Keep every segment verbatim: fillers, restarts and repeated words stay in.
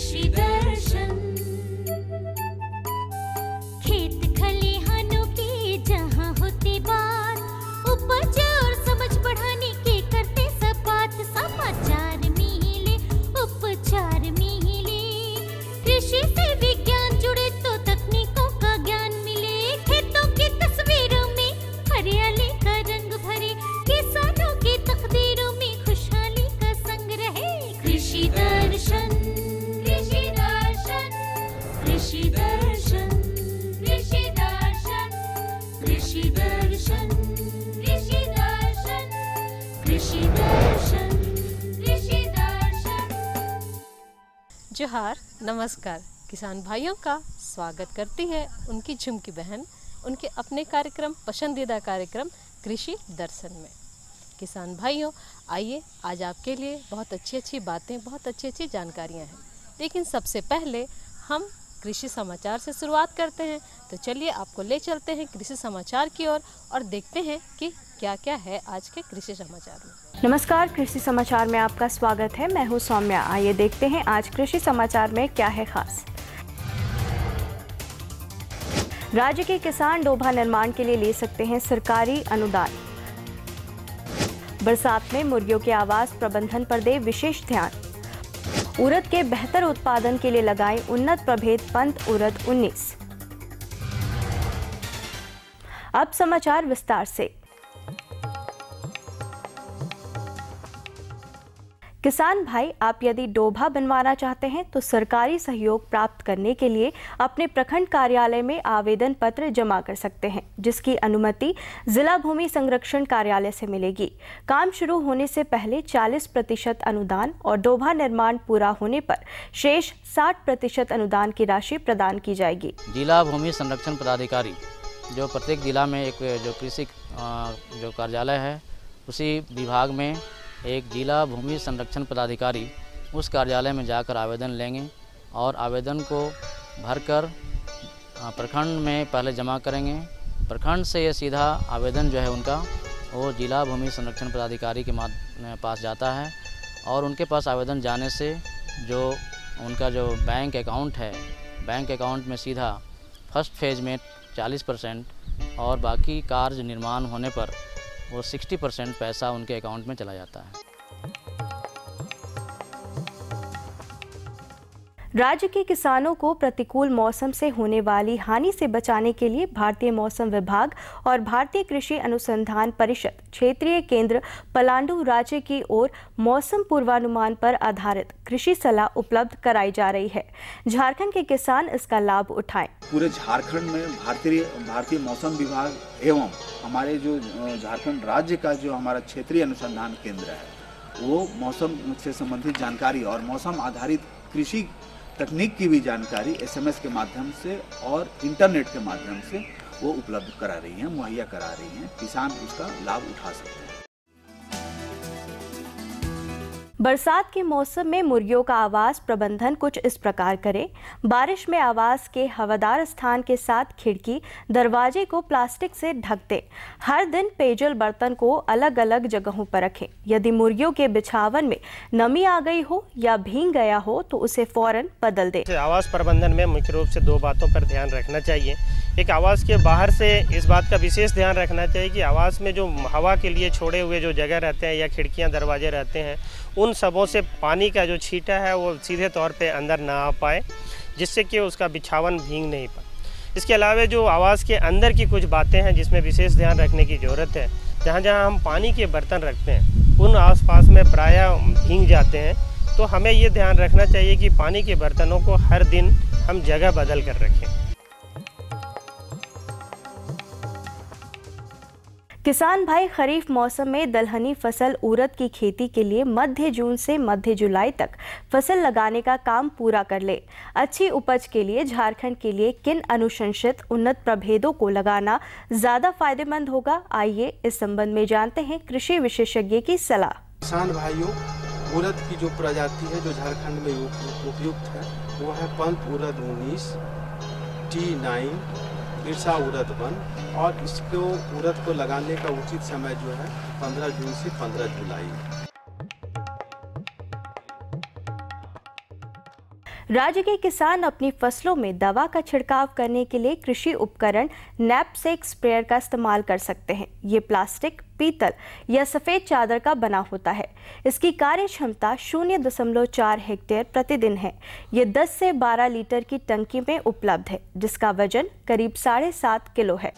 कृषि दर्शन। खेत खलिहानों की जहाँ होती बात, उपज और समझ बढ़ाने के करते सब बात। समाचार मिले, उपचार मिले, कृषि से विज्ञान जुड़े तो तकनीकों का ज्ञान मिले। खेतों की तस्वीरों में हरियाली का रंग भरे, किसानों की तकदीरों में खुशहाली का संग रहे। कृषि दर्शन, कृषि दर्शन, कृषि दर्शन, कृषि दर्शन, कृषि दर्शन, कृषि दर्शन, कृषि दर्शन, कृषि दर्शन। जोहार, नमस्कार। किसान भाइयों का स्वागत करती है उनकी झुमकी बहन उनके अपने कार्यक्रम, पसंदीदा कार्यक्रम कृषि दर्शन में। किसान भाइयों, आइए आज आपके लिए बहुत अच्छी अच्छी बातें, बहुत अच्छी अच्छी जानकारियां हैं। लेकिन सबसे पहले हम कृषि समाचार से शुरुआत करते हैं। तो चलिए आपको ले चलते हैं कृषि समाचार की ओर और, और देखते हैं कि क्या क्या है आज के कृषि समाचार में। नमस्कार, कृषि समाचार में आपका स्वागत है। मैं हूं सौम्या। आइए देखते हैं आज कृषि समाचार में क्या है खास। राज्य के किसान डोभा निर्माण के लिए ले सकते हैं सरकारी अनुदान। बरसात में मुर्गियों के आवास प्रबंधन पर दे विशेष ध्यान। उड़द के बेहतर उत्पादन के लिए लगाएं उन्नत प्रभेद पंत उड़द उन्नीस। अब समाचार विस्तार से। किसान भाई, आप यदि डोभा बनवाना चाहते हैं तो सरकारी सहयोग प्राप्त करने के लिए अपने प्रखंड कार्यालय में आवेदन पत्र जमा कर सकते हैं, जिसकी अनुमति जिला भूमि संरक्षण कार्यालय से मिलेगी। काम शुरू होने से पहले चालीस प्रतिशत अनुदान और डोभा निर्माण पूरा होने पर शेष साठ प्रतिशत अनुदान की राशि प्रदान की जाएगी। जिला भूमि संरक्षण पदाधिकारी जो प्रत्येक जिला में एक जो कृषि जो कार्यालय है, उसी विभाग में एक जिला भूमि संरक्षण पदाधिकारी उस कार्यालय में जाकर आवेदन लेंगे और आवेदन को भरकर प्रखंड में पहले जमा करेंगे। प्रखंड से ये सीधा आवेदन जो है उनका वो जिला भूमि संरक्षण पदाधिकारी के पास जाता है और उनके पास आवेदन जाने से जो उनका जो बैंक अकाउंट है, बैंक अकाउंट में सीधा फर्स्ट फेज में चालीस परसेंट और बाकी कार्य निर्माण होने पर वो साठ परसेंट पैसा उनके अकाउंट में चला जाता है। राज्य के किसानों को प्रतिकूल मौसम से होने वाली हानि से बचाने के लिए भारतीय मौसम विभाग और भारतीय कृषि अनुसंधान परिषद क्षेत्रीय केंद्र पलांडू राज्य की ओर मौसम पूर्वानुमान पर आधारित कृषि सलाह उपलब्ध कराई जा रही है। झारखंड के किसान इसका लाभ उठाएं। पूरे झारखंड में भारतीय भारतीय मौसम विभाग एवं हमारे जो झारखंड राज्य का जो हमारा क्षेत्रीय अनुसंधान केंद्र है, वो मौसम से संबंधित जानकारी और मौसम आधारित कृषि तकनीक की भी जानकारी एसएमएस के माध्यम से और इंटरनेट के माध्यम से वो उपलब्ध करा रही हैं, मुहैया करा रही हैं। किसान उसका लाभ उठा सकते हैं। बरसात के मौसम में मुर्गियों का आवास प्रबंधन कुछ इस प्रकार करें। बारिश में आवास के हवादार स्थान के साथ खिड़की, दरवाजे को प्लास्टिक से ढक दें। हर दिन पेयजल बर्तन को अलग अलग जगहों पर रखें। यदि मुर्गियों के बिछावन में नमी आ गई हो या भीग गया हो तो उसे फौरन बदल दें। आवास प्रबंधन में मुख्य रूप से दो बातों पर ध्यान रखना चाहिए। एक, आवास के बाहर से इस बात का विशेष ध्यान रखना चाहिए कि आवास में जो हवा के लिए छोड़े हुए जो जगह रहते हैं या खिड़कियां दरवाजे रहते हैं, उन सबों से पानी का जो छींटा है वो सीधे तौर पे अंदर ना आ पाए, जिससे कि उसका बिछावन भीग नहीं पाए। इसके अलावा जो आवास के अंदर की कुछ बातें हैं जिसमें विशेष ध्यान रखने की ज़रूरत है। जहाँ जहाँ हम पानी के बर्तन रखते हैं उन आसपास में प्रायः भीग जाते हैं, तो हमें ये ध्यान रखना चाहिए कि पानी के बर्तनों को हर दिन हम जगह बदल कर रखें। किसान भाई, खरीफ मौसम में दलहनी फसल उड़द की खेती के लिए मध्य जून से मध्य जुलाई तक फसल लगाने का काम पूरा कर ले। अच्छी उपज के लिए झारखंड के लिए किन अनुशंसित उन्नत प्रभेदों को लगाना ज्यादा फायदेमंद होगा, आइए इस संबंध में जानते हैं कृषि विशेषज्ञ की सलाह। किसान भाइयों, उड़द की जो प्रजाति है जो झारखंड में उपयुक्त है वो है पंत उड़द उन्नीस, टी नाइन, ईर्षा उड़द वन, और इसको उड़द को लगाने का उचित समय जो है पंद्रह जून से पंद्रह जुलाई। राज्य के किसान अपनी फसलों में दवा का छिड़काव करने के लिए कृषि उपकरण नैपसेक स्प्रेयर का इस्तेमाल कर सकते हैं। ये प्लास्टिक, पीतल या सफ़ेद चादर का बना होता है। इसकी कार्य क्षमता शून्य दशमलव चार हेक्टेयर प्रतिदिन है। ये दस से बारह लीटर की टंकी में उपलब्ध है, जिसका वजन करीब साढ़े सात किलो है।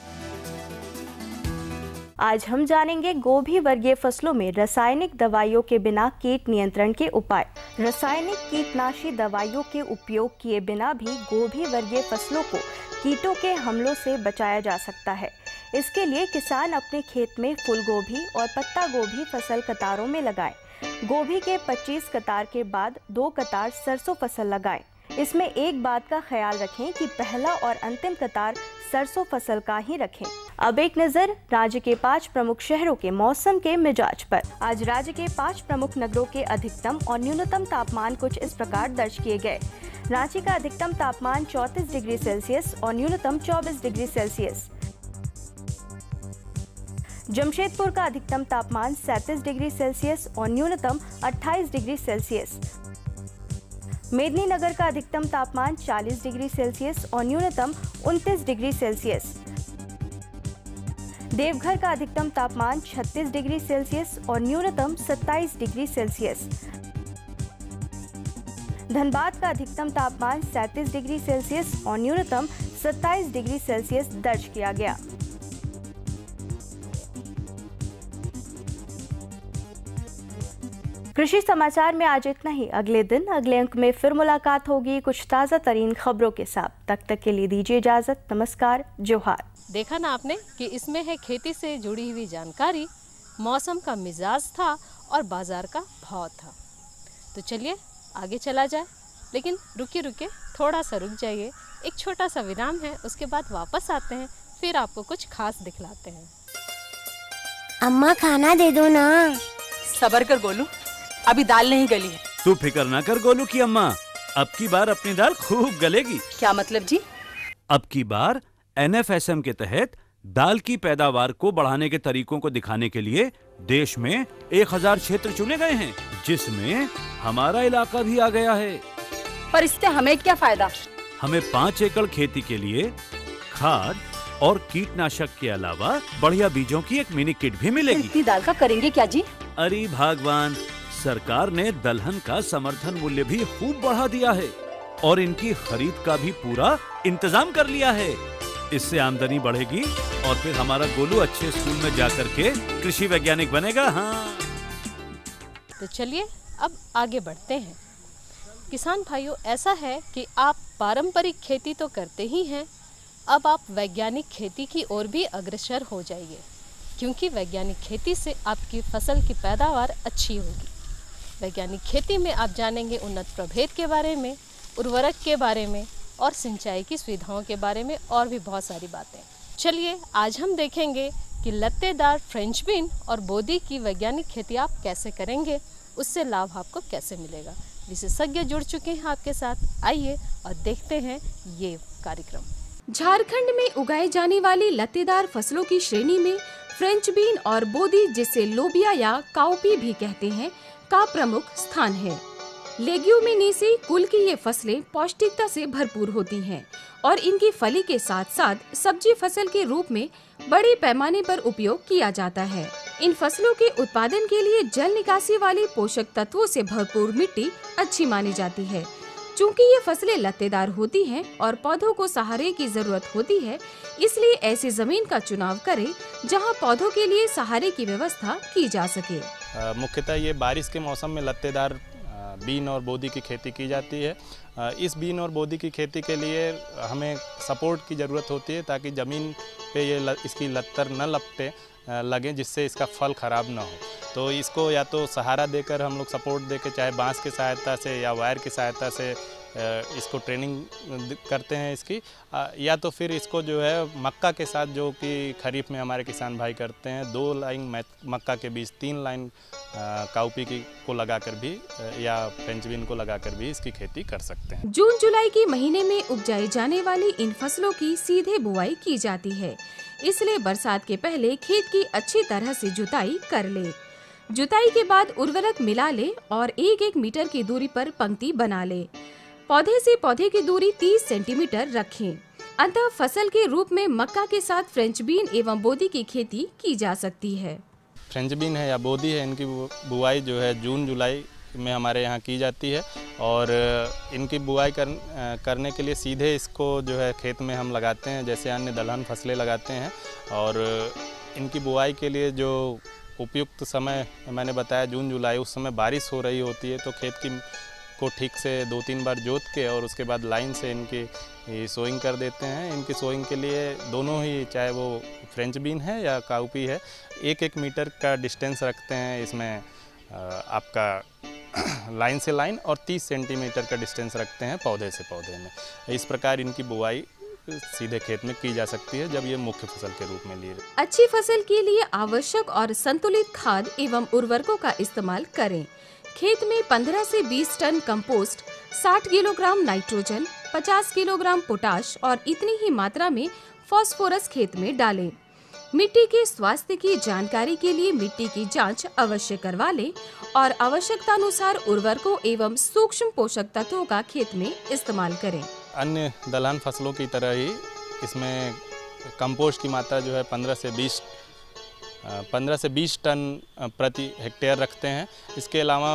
आज हम जानेंगे गोभी वर्गीय फसलों में रासायनिक दवाइयों के बिना कीट नियंत्रण के उपाय। रासायनिक कीटनाशी दवाइयों के उपयोग किए बिना भी गोभी वर्गीय फसलों को कीटों के हमलों से बचाया जा सकता है। इसके लिए किसान अपने खेत में फूल गोभी और पत्ता गोभी फसल कतारों में लगाएं। गोभी के पच्चीस कतार के बाद दो कतार सरसों फसल लगाएं। इसमें एक बात का ख्याल रखें कि पहला और अंतिम कतार सरसों फसल का ही रखें। अब एक नजर राज्य के पांच प्रमुख शहरों के मौसम के मिजाज पर। आज राज्य के पांच प्रमुख नगरों के अधिकतम और न्यूनतम तापमान कुछ इस प्रकार दर्ज किए गए। रांची का अधिकतम तापमान चौंतीस डिग्री सेल्सियस और न्यूनतम चौबीस डिग्री सेल्सियस। जमशेदपुर का अधिकतम तापमान सैंतीस डिग्री सेल्सियस और न्यूनतम अट्ठाईस डिग्री सेल्सियस। मेदिनीनगर का अधिकतम तापमान चालीस डिग्री सेल्सियस और न्यूनतम उनतीस डिग्री सेल्सियस। देवघर का अधिकतम तापमान छत्तीस डिग्री सेल्सियस और न्यूनतम सत्ताईस डिग्री सेल्सियस। धनबाद का अधिकतम तापमान सैंतीस डिग्री सेल्सियस और न्यूनतम सत्ताईस डिग्री सेल्सियस दर्ज किया गया। कृषि समाचार में आज इतना ही। अगले दिन अगले अंक में फिर मुलाकात होगी कुछ ताज़ा तरीन खबरों के साथ। तब तक के लिए दीजिए इजाजत। नमस्कार, जोहार। देखा ना आपने कि इसमें है खेती से जुड़ी हुई जानकारी, मौसम का मिजाज था और बाजार का भाव था। तो चलिए आगे चला जाए, लेकिन रुकिए रुकिए थोड़ा सा रुक जाइए। एक छोटा सा विराम है, उसके बाद वापस आते हैं, फिर आपको कुछ खास दिखलाते हैं। अम्मा खाना दे दो ना। सबर कर गोलू, अभी दाल नहीं गली है। तू फिक्र ना कर गोलू की अम्मा, अब की बार अपनी दाल खूब गलेगी। क्या मतलब जी? अब की बार एन एफ एस एम के तहत दाल की पैदावार को बढ़ाने के तरीकों को दिखाने के लिए देश में एक हजार क्षेत्र चुने गए हैं, जिसमें हमारा इलाका भी आ गया है। पर इससे हमें क्या फायदा? हमें पाँच एकड़ खेती के लिए खाद और कीटनाशक के अलावा बढ़िया बीजों की एक मिनी किट भी मिलेगी। इतनी दाल का करेंगे क्या जी? अरे भगवान, सरकार ने दलहन का समर्थन मूल्य भी खूब बढ़ा दिया है और इनकी खरीद का भी पूरा इंतजाम कर लिया है। इससे आमदनी बढ़ेगी और फिर हमारा गोलू अच्छे स्कूल में जाकर के कृषि वैज्ञानिक बनेगा। हाँ, तो चलिए अब आगे बढ़ते हैं। किसान भाइयों, ऐसा है कि आप पारंपरिक खेती तो करते ही हैं, अब आप वैज्ञानिक खेती की ओर भी अग्रसर हो जाइए, क्योंकि वैज्ञानिक खेती से आपकी फसल की पैदावार अच्छी होगी। वैज्ञानिक खेती में आप जानेंगे उन्नत प्रभेद के बारे में, उर्वरक के बारे में और सिंचाई की सुविधाओं के बारे में और भी बहुत सारी बातें। चलिए आज हम देखेंगे कि लत्तेदार फ्रेंच बीन और बोदी की वैज्ञानिक खेती आप कैसे करेंगे, उससे लाभ आपको कैसे मिलेगा। विशेषज्ञ जुड़ चुके हैं आपके साथ, आइए और देखते हैं ये कार्यक्रम। झारखंड में उगाई जाने वाली लत्तेदार फसलों की श्रेणी में फ्रेंच बीन और बोदी, जिसे लोबिया या काउपी भी कहते हैं, का प्रमुख स्थान है। लेग्यूमिनेसी कुल की ये फसलें पौष्टिकता से भरपूर होती हैं और इनकी फली के साथ साथ सब्जी फसल के रूप में बड़े पैमाने पर उपयोग किया जाता है। इन फसलों के उत्पादन के लिए जल निकासी वाली पोषक तत्वों से भरपूर मिट्टी अच्छी मानी जाती है। चूँकि ये फसलें लत्तेदार होती हैं और पौधों को सहारे की जरूरत होती है, इसलिए ऐसी जमीन का चुनाव करें जहां पौधों के लिए सहारे की व्यवस्था की जा सके। मुख्यतः ये बारिश के मौसम में लत्तेदार बीन और बोदी की खेती की जाती है। इस बीन और बोदी की खेती के लिए हमें सपोर्ट की ज़रूरत होती है, ताकि ज़मीन पे ये ल, इसकी लत्तर न लपटे लगें, जिससे इसका फल ख़राब ना हो। तो इसको या तो सहारा देकर हम लोग सपोर्ट देकर, चाहे बांस की सहायता से या वायर की सहायता से इसको ट्रेनिंग करते हैं इसकी, या तो फिर इसको जो है मक्का के साथ, जो कि खरीफ में हमारे किसान भाई करते हैं, दो लाइन मक्का के बीच तीन लाइन काउपी की को लगाकर भी या फ्रेंच बीन को लगाकर भी इसकी खेती कर सकते हैं। जून जुलाई के महीने में उपजाई जाने वाली इन फसलों की सीधे बुआई की जाती है, इसलिए बरसात के पहले खेत की अच्छी तरह से जुताई कर ले। जुताई के बाद उर्वरक मिला ले और एक एक मीटर की दूरी पर पंक्ति बना ले। पौधे से पौधे की दूरी तीस सेंटीमीटर रखें। अंतः फसल के रूप में मक्का के साथ फ्रेंच बीन एवं बोदी की खेती की जा सकती है। फ्रेंच बीन है या बोदी है, इनकी बुआई जो है जून जुलाई में हमारे यहाँ की जाती है और इनकी बुआई कर, करने के लिए सीधे इसको जो है खेत में हम लगाते हैं, जैसे अन्य दलहन फसलें लगाते हैं। और इनकी बुआई के लिए जो उपयुक्त समय मैंने बताया जून जुलाई, उस समय बारिश हो रही होती है, तो खेत की को ठीक से दो तीन बार जोत के और उसके बाद लाइन से इनकी सोइंग कर देते हैं। इनकी सोइंग के लिए दोनों ही, चाहे वो फ्रेंच बीन है या काउपी है, एक एक मीटर का डिस्टेंस रखते हैं इसमें आपका लाइन से लाइन, और तीस सेंटीमीटर का डिस्टेंस रखते हैं पौधे से पौधे में। इस प्रकार इनकी बुआई सीधे खेत में की जा सकती है जब ये मुख्य फसल के रूप में लिए। अच्छी फसल के लिए आवश्यक और संतुलित खाद एवं उर्वरकों का इस्तेमाल करें। खेत में पंद्रह से बीस टन कंपोस्ट, साठ किलोग्राम नाइट्रोजन, पचास किलोग्राम पोटाश और इतनी ही मात्रा में फास्फोरस खेत में डालें। मिट्टी के स्वास्थ्य की जानकारी के लिए मिट्टी की जांच अवश्य करवा लें और आवश्यकतानुसार उर्वरकों एवं सूक्ष्म पोषक तत्वों का खेत में इस्तेमाल करें। अन्य दलहन फसलों की तरह ही इसमें कंपोस्ट की मात्रा जो है पंद्रह से बीस पंद्रह से बीस टन प्रति हेक्टेयर रखते हैं। इसके अलावा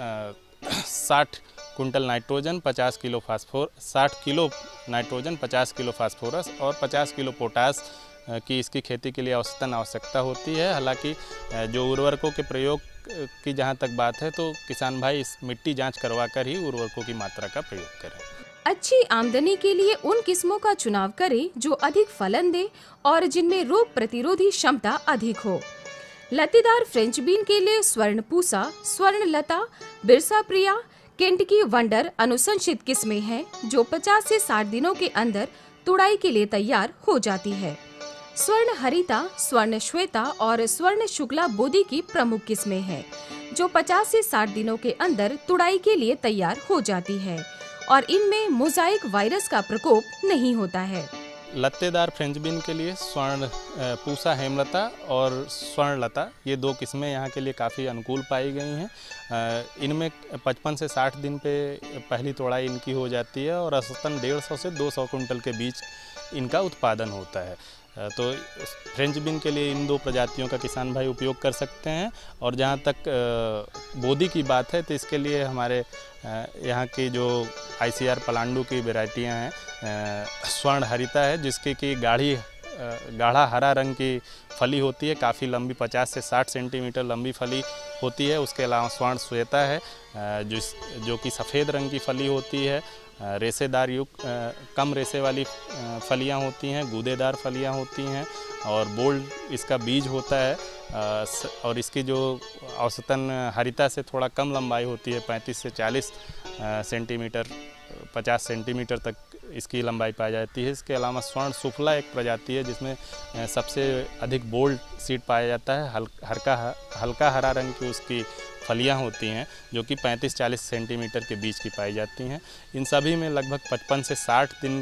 साठ कुंटल नाइट्रोजन, पचास किलो फास्फोर साठ किलो नाइट्रोजन, पचास किलो फास्फोरस और पचास किलो पोटास की इसकी खेती के लिए औसतन आवश्यकता होती है। हालांकि जो उर्वरकों के प्रयोग की जहां तक बात है, तो किसान भाई इस मिट्टी जांच करवा कर ही उर्वरकों की मात्रा का प्रयोग करें। अच्छी आमदनी के लिए उन किस्मों का चुनाव करें जो अधिक फलन दे और जिनमें रोग प्रतिरोधी क्षमता अधिक हो। लतेदार फ्रेंच बीन के लिए स्वर्ण पूसा, स्वर्ण लता, बिरसा प्रिया, केंट की वंडर अनुशंसित किस्में हैं जो पचास से साठ दिनों के अंदर तुड़ाई के लिए तैयार हो जाती है। स्वर्ण हरिता, स्वर्ण श्वेता और स्वर्ण शुक्ला बोदी की प्रमुख किस्में हैं जो पचास से साठ दिनों के अंदर तुड़ाई के लिए तैयार हो जाती है और इनमें मोजाइक वायरस का प्रकोप नहीं होता है। लत्तेदार फ्रेंच बीन के लिए स्वर्ण पूसा हेमलता और स्वर्ण लता, ये दो किस्में यहाँ के लिए काफ़ी अनुकूल पाई गई हैं। इनमें पचपन से साठ दिन पे पहली तोड़ाई इनकी हो जाती है और औसतन डेढ़ सौ से दो सौ कुंटल के बीच इनका उत्पादन होता है। तो फ्रेंच बीन के लिए इन दो प्रजातियों का किसान भाई उपयोग कर सकते हैं। और जहाँ तक बोदी की बात है, तो इसके लिए हमारे यहाँ की जो आईसीआर पलांडू की वैरायटियाँ हैं, स्वर्ण हरिता है जिसकी कि गाढ़ी गाढ़ा हरा रंग की फली होती है, काफ़ी लंबी, पचास से साठ सेंटीमीटर लंबी फली होती है। उसके अलावा स्वर्ण श्वेता है जिस जो कि सफ़ेद रंग की फली होती है, रेसेदार युक्त कम रेसे वाली फलियां होती हैं, गूदेदार फलियां होती हैं और बोल्ड इसका बीज होता है। और इसकी जो औसतन हरिता से थोड़ा कम लंबाई होती है, पैंतीस से चालीस सेंटीमीटर, पचास सेंटीमीटर तक इसकी लंबाई पाई जाती है। इसके अलावा स्वर्ण सुफला एक प्रजाति है जिसमें सबसे अधिक बोल्ड सीड पाया जाता है, हल हल्का हल्का हरा रंग की उसकी फलियां होती हैं जो कि पैंतीस चालीस सेंटीमीटर के बीच की पाई जाती हैं। इन सभी में लगभग पचपन से साठ दिन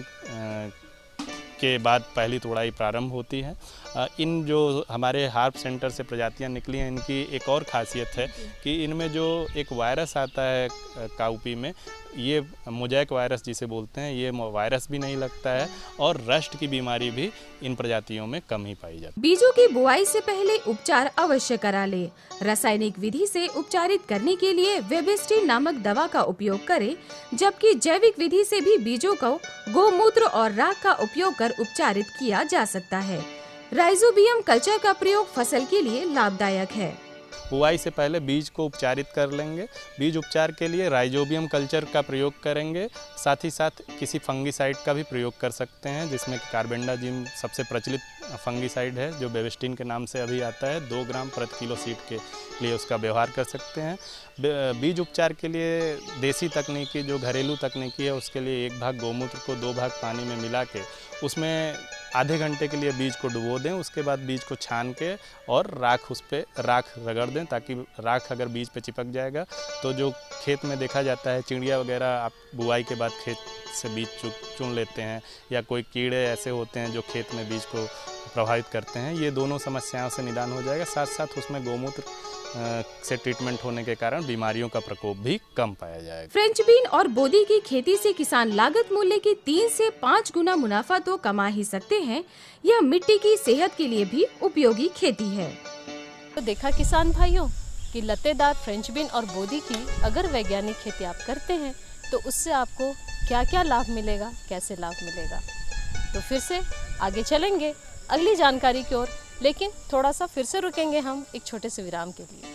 के बाद पहली तोड़ाई प्रारंभ होती है। इन जो हमारे हार्प सेंटर से प्रजातियां निकली हैं, इनकी एक और खासियत है कि इनमें जो एक वायरस आता है काउपी में, ये मोजाइक वायरस जिसे बोलते हैं, ये वायरस भी नहीं लगता है और रस्ट की बीमारी भी इन प्रजातियों में कम ही पाई जाती है। बीजों की बुआई से पहले उपचार अवश्य करा ले। रासायनिक विधि से उपचारित करने के लिए वेबिस्टिन नामक दवा का उपयोग करें, जबकि जैविक विधि से भी बीजों को गोमूत्र और राख का उपयोग कर उपचारित किया जा सकता है। राइजोबियम कल्चर का प्रयोग फसल के लिए लाभदायक है। बुआई से पहले बीज को उपचारित कर लेंगे। बीज उपचार के लिए राइजोबियम कल्चर का प्रयोग करेंगे, साथ ही साथ किसी फंगीसाइड का भी प्रयोग कर सकते हैं जिसमें कार्बेंडाजिम सबसे प्रचलित फंगीसाइड है जो बेविस्टिन के नाम से अभी आता है। दो ग्राम प्रति किलो सीड के लिए उसका व्यवहार कर सकते हैं। बीज उपचार के लिए देसी तकनीकी जो घरेलू तकनीकी है, उसके लिए एक भाग गोमूत्र को दो भाग पानी में मिला के उसमें आधे घंटे के लिए बीज को डुबो दें। उसके बाद बीज को छान के और राख उस पर राख रगड़ दें, ताकि राख अगर बीज पे चिपक जाएगा तो जो खेत में देखा जाता है चिड़िया वगैरह आप बुआई के बाद खेत से बीज चुन लेते हैं, या कोई कीड़े ऐसे होते हैं जो खेत में बीज को प्रभावित करते हैं। ये दोनों समस्याओं से निदान हो जाएगा। साथ साथ उसमें गौमूत्र से ट्रीटमेंट होने के कारण बीमारियों का प्रकोप भी कम पाया जाएगा। फ्रेंच बीन और बोदी की खेती से किसान लागत मूल्य के तीन से पाँच गुना मुनाफा तो कमा ही सकते हैं। यह मिट्टी की सेहत के लिए भी उपयोगी खेती है। तो देखा किसान भाइयों कि लतेदार फ्रेंच बीन और बोदी की अगर वैज्ञानिक खेती आप करते हैं तो उससे आपको क्या क्या लाभ मिलेगा, कैसे लाभ मिलेगा। तो फिर से आगे चलेंगे अगली जानकारी की ओर, लेकिन थोड़ा सा फिर से रुकेंगे हम एक छोटे से विराम के लिए।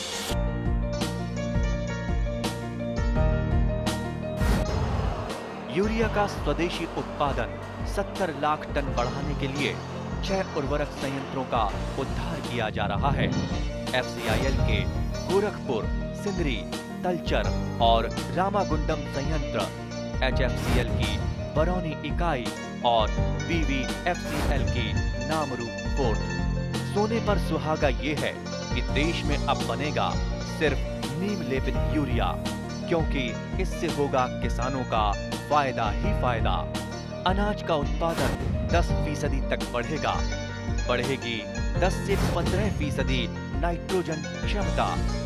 यूरिया का स्वदेशी उत्पादन सत्तर लाख टन बढ़ाने के लिए छह उर्वरक संयंत्रों का उद्धार किया जा रहा है। एफ सी आई एल के गोरखपुर, सिंदरी, तलचर और रामागुंडम संयंत्र, एच एफ सी एल की बरौनी इकाई और B V F C L की नामरू फोर्थ। सोने पर सुहागा ये है कि देश में अब बनेगा सिर्फ नीम लेपित यूरिया, क्योंकि इससे होगा किसानों का फायदा ही फायदा। अनाज का उत्पादन दस फीसदी तक बढ़ेगा। बढ़ेगी दस से पंद्रह फीसदी नाइट्रोजन क्षमता।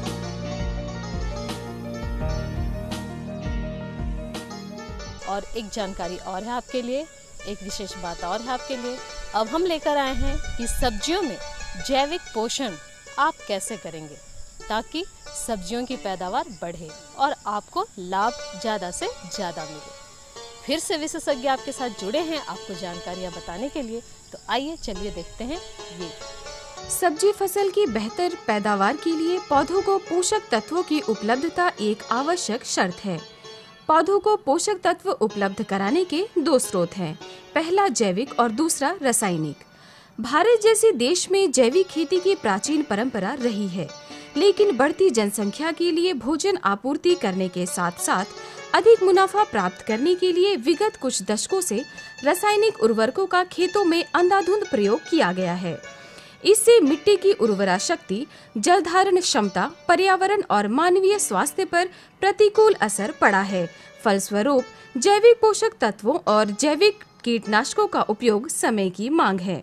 और एक जानकारी और है आपके लिए, एक विशेष बात और है आपके लिए। अब हम लेकर आए हैं कि सब्जियों में जैविक पोषण आप कैसे करेंगे ताकि सब्जियों की पैदावार बढ़े और आपको लाभ ज़्यादा से ज़्यादा मिले। फिर से विशेषज्ञ आपके साथ जुड़े हैं आपको जानकारियाँ बताने के लिए। तो आइए चलिए देखते हैं ये। सब्जी फसल की बेहतर पैदावार के लिए पौधों को पोषक तत्वों की उपलब्धता एक आवश्यक शर्त है। पौधों को पोषक तत्व उपलब्ध कराने के दो स्रोत हैं, पहला जैविक और दूसरा रासायनिक। भारत जैसे देश में जैविक खेती की प्राचीन परंपरा रही है, लेकिन बढ़ती जनसंख्या के लिए भोजन आपूर्ति करने के साथ साथ अधिक मुनाफा प्राप्त करने के लिए विगत कुछ दशकों से रासायनिक उर्वरकों का खेतों में अंधाधुंध प्रयोग किया गया है। इससे मिट्टी की उर्वरा शक्ति, जल धारण क्षमता, पर्यावरण और मानवीय स्वास्थ्य पर प्रतिकूल असर पड़ा है। फलस्वरूप जैविक पोषक तत्वों और जैविक कीटनाशकों का उपयोग समय की मांग है।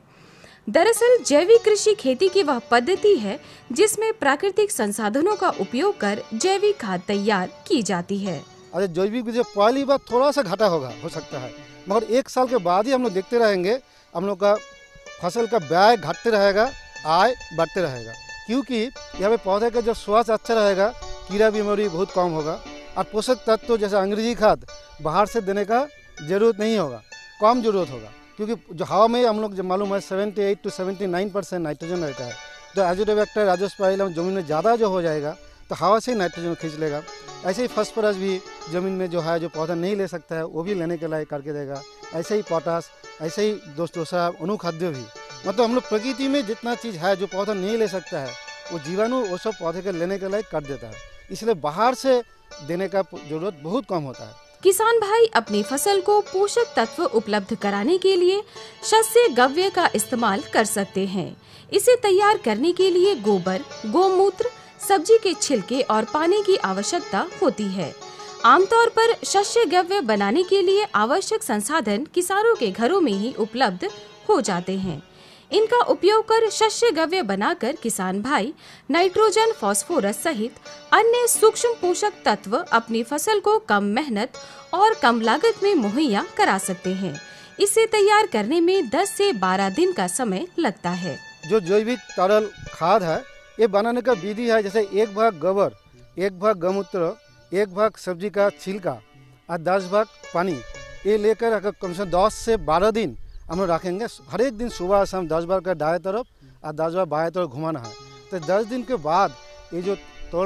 दरअसल जैविक कृषि खेती की वह पद्धति है जिसमें प्राकृतिक संसाधनों का उपयोग कर जैविक खाद तैयार की जाती है। अरे जैविक विधि पहली बार थोड़ा सा घाटा होगा हो सकता है, मगर एक साल के बाद ही हम लोग देखते रहेंगे हम लोग का फसल का व्यय घटते रहेगा, आय बढ़ते रहेगा, क्योंकि यहाँ पे पौधे का जो स्वास्थ्य अच्छा रहेगा, कीड़ा बीमारी बहुत कम होगा और पोषक तत्व तो जैसे अंग्रेजी खाद बाहर से देने का जरूरत नहीं होगा, कम जरूरत होगा, क्योंकि जो हवा में हम लोग जब मालूम है अठहत्तर टू उन्यासी परसेंट नाइट्रोजन रहता है। तो एजोडोबैक्टर राजोस्पाइलम जमीन में ज़्यादा जो हो जाएगा तो हवा से ही नाइट्रोजन खींच लेगा। ऐसे ही फास्फोरस भी जमीन में जो है जो पौधा नहीं ले सकता है वो भी लेने के लायक करके देगा। ऐसे ही पोटास, ऐसे ही दोस्त दूसरा अनुखाद्य भी, मतलब हम लोग प्रकृति में जितना चीज़ है जो पौधा नहीं ले सकता है वो जीवाणु वो सब पौधे के लेने के लायक कर देता है, इसलिए बाहर से देने का जरूरत बहुत कम होता है। किसान भाई अपनी फसल को पोषक तत्व उपलब्ध कराने के लिए शस्य गव्य का इस्तेमाल कर सकते हैं। इसे तैयार करने के लिए गोबर, गोमूत्र, सब्जी के छिलके और पानी की आवश्यकता होती है। आमतौर पर शस्य गव्य बनाने के लिए आवश्यक संसाधन किसानों के घरों में ही उपलब्ध हो जाते हैं। इनका उपयोग कर शस्य गव्य बनाकर किसान भाई नाइट्रोजन, फास्फोरस सहित अन्य सूक्ष्म पोषक तत्व अपनी फसल को कम मेहनत और कम लागत में मुहैया करा सकते हैं। इसे तैयार करने में दस से बारह दिन का समय लगता है। जो जैविक तरल खाद है ये बनाने का विधि है, जैसे एक भाग गोबर, एक भाग गौमूत्र, एक भाग सब्जी का छिलका और दस भाग पानी, ये लेकर कम से कम दस से बारह दिन हम लोग रखेंगे। हर एक दिन सुबह शाम दस बार का दाएं तरफ और दस बार बाएं तरफ घुमाना है। तो दस दिन के बाद ये जो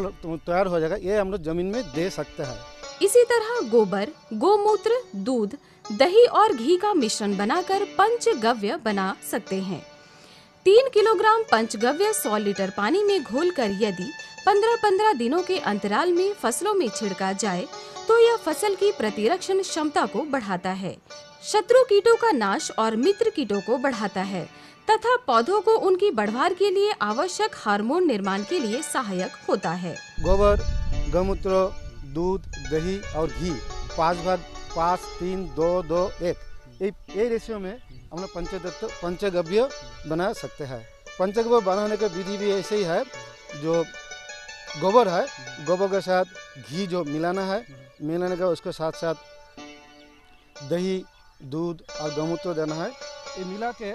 तैयार हो जाएगा ये हम लोग जमीन में दे सकते हैं। इसी तरह गोबर, गोमूत्र, दूध, दही और घी का मिश्रण बनाकर पंचगव्य बना सकते हैं। तीन किलोग्राम पंचगव्य सौ लीटर पानी में घोलकर यदि पंद्रह पंद्रह दिनों के अंतराल में फसलों में छिड़का जाए तो यह फसल की प्रतिरक्षण क्षमता को बढ़ाता है, शत्रु कीटों का नाश और मित्र कीटों को बढ़ाता है तथा पौधों को उनकी बढ़वार के लिए आवश्यक हार्मोन निर्माण के लिए सहायक होता है। गोबर, गौमूत्र, दूध, दही और घी पाँच भाग पाँच तीन दो दो एक ये ये रेशियो में हम लोग पंचतत्व पंचगव्य बना सकते हैं। पंचगव्य बनाने का विधि भी ऐसे ही है, जो गोबर है, गोबर के साथ घी जो मिलाना है, मिलाने का उसके साथ साथ दही, दूध और गौमूत्र देना है। ये मिला के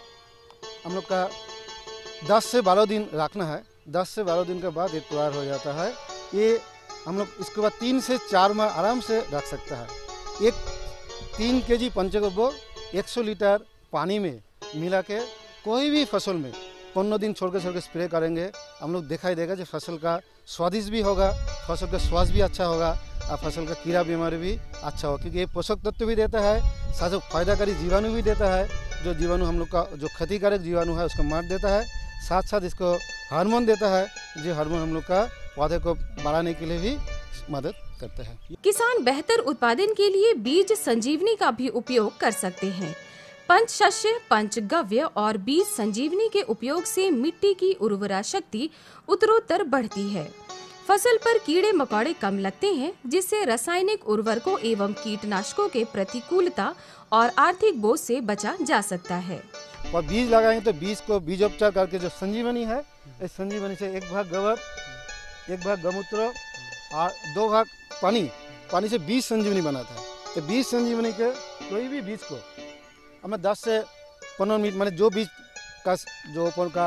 हम लोग का दस से बारह दिन रखना है। दस से बारह दिन के बाद ये तैयार हो जाता है। ये हम लोग इसके बाद तीन से चार माह आराम से रख सकता है। एक तीन के जी पंचगव्य एक सौ लीटर पानी में मिला के कोई भी फसल में पंद्रह दिन छोड़ के छोड़ के स्प्रे करेंगे, हम लोग दिखाई देगा कि फसल का स्वादिष्ट भी होगा, फसल का स्वास्थ्य भी अच्छा होगा और फसल का कीड़ा बीमारी भी अच्छा होगा, क्योंकि ये पोषक तत्व भी देता है, साथ साथ फायदाकारी जीवाणु भी देता है। जो जीवाणु हम लोग का जो क्षतिकारक जीवाणु है उसको मार देता है, साथ साथ इसको हार्मोन देता है, जो हार्मोन हम लोग का पौधे को बढ़ाने के लिए भी मदद करते हैं। किसान बेहतर उत्पादन के लिए बीज संजीवनी का भी उपयोग कर सकते हैं। पंचशस्य, पंचगव्य और बीज संजीवनी के उपयोग से मिट्टी की उर्वरा शक्ति उत्तरोत्तर बढ़ती है। फसल पर कीड़े मकोड़े कम लगते हैं, जिससे रासायनिक उर्वरकों एवं कीटनाशकों के प्रतिकूलता और आर्थिक बोझ से बचा जा सकता है। और बीज लगाएंगे तो बीज को बीजोपचार करके जो संजीवनी है, इस संजीवनी से एक भाग गोबर, एक भाग गौमूत्र और दो भाग पानी पानी से बीज संजीवनी बनाता है। तो बीज संजीवनी के कोई भी बीज को हमें दस से पंद्रह मिनट, मैंने जो बीज का जो ऊपर का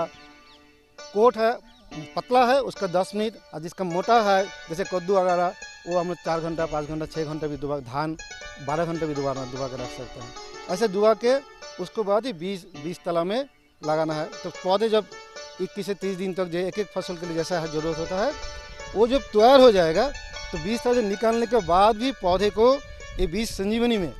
कोट है पतला है उसका दस मिनट, और जिसका मोटा है जैसे कद्दू वगैरह वो हम लोग चार घंटा पाँच घंटा छः घंटा भी दुबा, धान बारह घंटे भी दोबारा दुबा के रख सकते हैं। ऐसे दुबा के उसको बाद ही बीज बीज तला में लगाना है। तो पौधे जब इक्कीस से तीस दिन तक जो एक एक फसल के लिए जैसा जरूरत होता है, वो जब तैयार हो जाएगा तो बीज तला निकालने के बाद भी पौधे को ये बीज संजीवनी में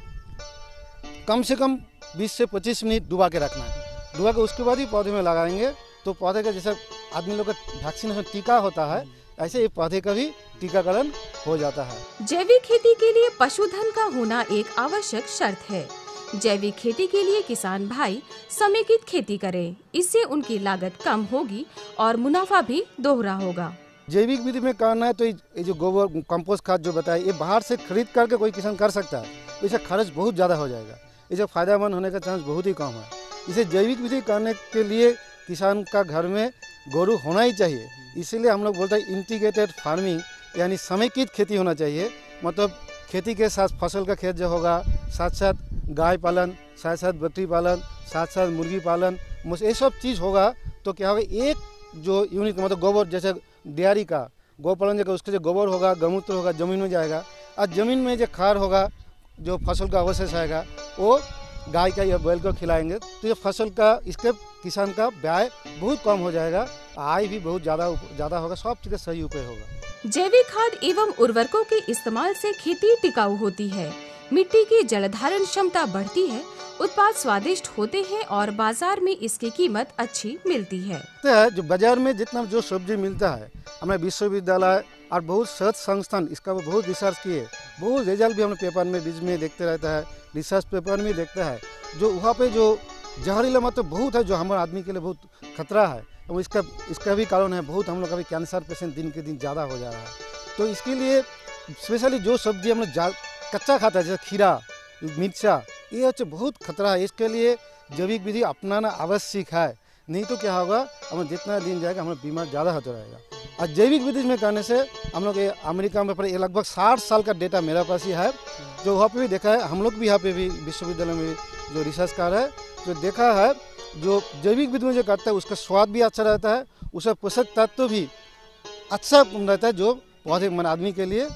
कम से कम बीस से पच्चीस मिनट डुबा के रखना है। डुबा के उसके बाद ही पौधे में लगाएंगे तो पौधे का जैसे आदमी लोग का वैक्सीनेशन टीका होता है, ऐसे ही पौधे का भी टीकाकरण हो जाता है। जैविक खेती के लिए पशुधन का होना एक आवश्यक शर्त है। जैविक खेती के लिए किसान भाई समेकित खेती करें, इससे उनकी लागत कम होगी और मुनाफा भी दोहरा होगा। जैविक विधि में करना है तो ये जो गोबर कंपोस्ट खाद जो बताया, ये बाहर से खरीद करके कोई किसान कर सकता है, इससे खर्च बहुत ज़्यादा हो जाएगा, इसे फायदेमंद होने का चांस बहुत ही कम है। इसे जैविक विधि करने के लिए किसान का घर में गोरू होना ही चाहिए। इसीलिए हम लोग बोलते हैं इंटीग्रेटेड फार्मिंग, यानी समेकित खेती होना चाहिए। मतलब खेती के साथ फसल का खेत जो होगा, साथ साथ गाय पालन, साथ साथ बकरी पालन, साथ साथ मुर्गी पालन, ये सब चीज़ होगा तो क्या होगा, एक जो यूनिट मतलब गोबर जैसे डेयरी का गोपालन जगह उसके जो गोबर होगा, गौमूत्र होगा, ज़मीन में जाएगा, और ज़मीन में जो खार होगा, जो फसल का अवशेष आएगा वो गाय का या बैल को खिलाएंगे तो ये फसल का इसके किसान का व्यय बहुत कम हो जाएगा, आय भी बहुत ज़्यादा ज़्यादा होगा, सब चीज़ का सही उपयोग होगा। जैविक खाद एवं उर्वरकों के इस्तेमाल से खेती टिकाऊ होती है, मिट्टी की जलधारण क्षमता बढ़ती है, उत्पाद स्वादिष्ट होते हैं और बाजार में इसकी कीमत अच्छी मिलती है। जो बाजार में जितना जो सब्जी मिलता है, हमारे विश्वविद्यालय और बहुत शोध संस्थान इसका बहुत रिसर्च किए, बहुत रिजल्ट भी हम पेपर में बीच में देखते रहता है, रिसर्च पेपर में देखता है, जो वहाँ पे जो जहरीला मतलब बहुत है, जो हमारे आदमी के लिए बहुत खतरा है, तो इसका इसका भी कारण है, बहुत हम लोग का भी कैंसर पेशेंट दिन के दिन ज़्यादा हो जा रहा है। तो इसके लिए स्पेशली जो सब्जी हम लोग कच्चा खाता है, जैसे खीरा, मिर्चा, ये अच्छे बहुत खतरा है, इसके लिए जैविक विधि अपनाना आवश्यक है, नहीं तो क्या होगा, हमें जितना दिन जाएगा हमें बीमार ज़्यादा होता रहेगा। और जैविक विधि में करने से हम लोग ये अमेरिका में पर ये लगभग साठ साल का डेटा मेरा पास ही है, जो वहाँ पे भी देखा है, हम लोग भी यहाँ पे भी विश्वविद्यालय में जो रिसर्च कर रहे हैं, जो देखा है जो जैविक विधि में जो करता है उसका स्वाद भी अच्छा रहता है, उसका पोषक तत्व भी अच्छा रहता है, जो पौधे मन आदमी के लिए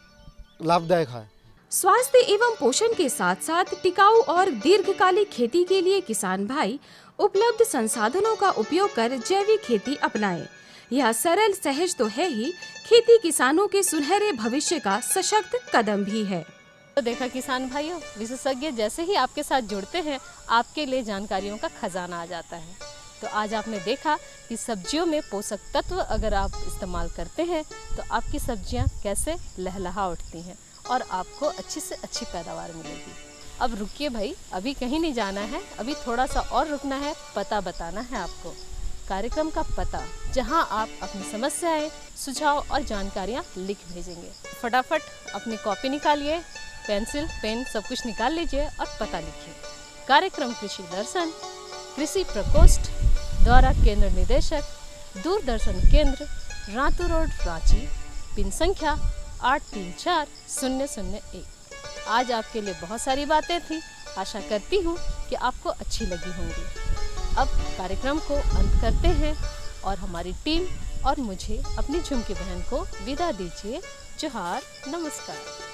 लाभदायक है। स्वास्थ्य एवं पोषण के साथ साथ टिकाऊ और दीर्घकालिक खेती के लिए किसान भाई उपलब्ध संसाधनों का उपयोग कर जैविक खेती अपनाएं। यह सरल सहज तो है ही, खेती किसानों के सुनहरे भविष्य का सशक्त कदम भी है। तो देखा किसान भाइयों, विशेषज्ञ जैसे ही आपके साथ जुड़ते हैं, आपके लिए जानकारियों का खजाना आ जाता है। तो आज आपने देखा कि सब्जियों में पोषक तत्व अगर आप इस्तेमाल करते हैं तो आपकी सब्जियां कैसे लहलहा उठती हैं और आपको अच्छी से अच्छी पैदावार मिलेगी। अब रुकिए भाई, अभी कहीं नहीं जाना है, अभी थोड़ा सा और रुकना है, पता बताना है आपको, कार्यक्रम का पता, जहां आप अपनी समस्याएं, सुझाव और जानकारियां लिख भेजेंगे। फटाफट अपनी कॉपी निकालिए, पेंसिल पेन सब कुछ निकाल लीजिए और पता लिखिए। कार्यक्रम कृषि दर्शन कृषि प्रकोष्ठ द्वारा केंद्र निदेशक दूरदर्शन केंद्र रातू रोड रांची, पिन संख्या आठ तीन चार शून्य शून्य एक। आज आपके लिए बहुत सारी बातें थी, आशा करती हूँ कि आपको अच्छी लगी होंगी। अब कार्यक्रम को अंत करते हैं और हमारी टीम और मुझे अपनी झुमकी बहन को विदा दीजिए। जोहार, नमस्कार।